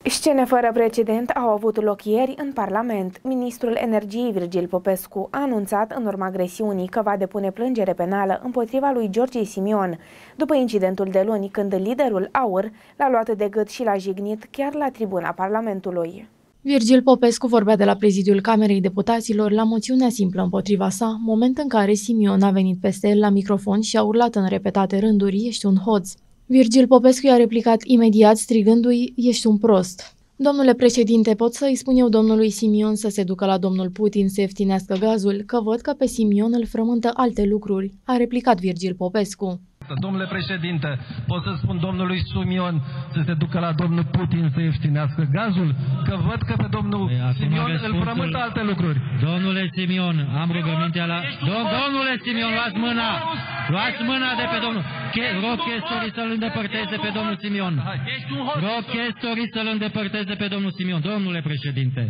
Scene fără precedent au avut loc ieri în Parlament. Ministrul Energiei Virgil Popescu a anunțat în urma agresiunii că va depune plângere penală împotriva lui George Simion, după incidentul de luni când liderul AUR l-a luat de gât și l-a jignit chiar la tribuna Parlamentului. Virgil Popescu vorbea de la prezidiul Camerei Deputaților la moțiunea simplă împotriva sa, moment în care Simion a venit peste el la microfon și a urlat în repetate rânduri: "Ești un hoț!" Virgil Popescu i-a replicat imediat strigându-i: "Ești un prost!" "Domnule președinte, pot să îi spun eu domnului Simion să se ducă la domnul Putin să ieftinească gazul, că văd că pe Simion îl frământă alte lucruri", a replicat Virgil Popescu. "Domnule președinte, pot să spun domnului Simion să se ducă la domnul Putin să ieftinească gazul? Că văd că pe domnul Simion îl frământă alte lucruri." Domnule Simion, am rugămintea la... Domnule Simion, luați mâna! Luați mâna de pe domnul... Rog chestorii să-l îndepărteze pe domnul Simion. Rog chestorii să-l îndepărteze pe domnul Simion. Domnule președinte,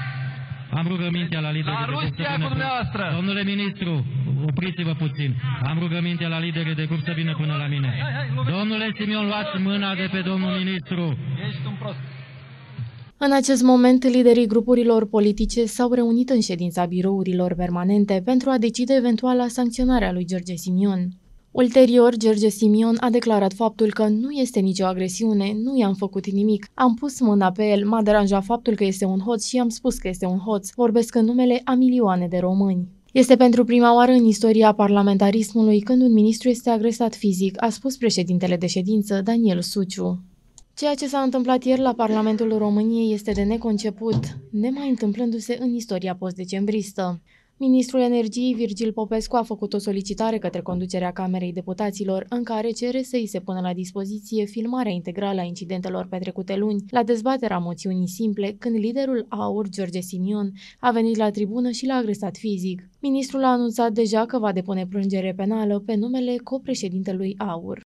am rugămintea la liderii de grup să vină... Domnule ministru, opriți-vă puțin. Am rugămintea la liderii de grup să vină până la mine. Domnule Simion, luați mâna de pe domnul ministru. Ești un prost. În acest moment, liderii grupurilor politice s-au reunit în ședința birourilor permanente pentru a decide eventuala sancționare a lui George Simion. Ulterior, George Simion a declarat faptul că nu este nicio agresiune, nu i-am făcut nimic, am pus mâna pe el, m-a deranjat faptul că este un hoț și am spus că este un hoț, vorbesc în numele a milioane de români. Este pentru prima oară în istoria parlamentarismului când un ministru este agresat fizic, a spus președintele de ședință, Daniel Suciu. Ceea ce s-a întâmplat ieri la Parlamentul României este de neconceput, nemai întâmplându-se în istoria post-decembristă. Ministrul Energiei Virgil Popescu a făcut o solicitare către conducerea Camerei Deputaților în care cere să îi se pună la dispoziție filmarea integrală a incidentelor petrecute luni la dezbaterea moțiunii simple, când liderul AUR, George Simion, a venit la tribună și l-a agresat fizic. Ministrul a anunțat deja că va depune plângere penală pe numele copreședintelui AUR.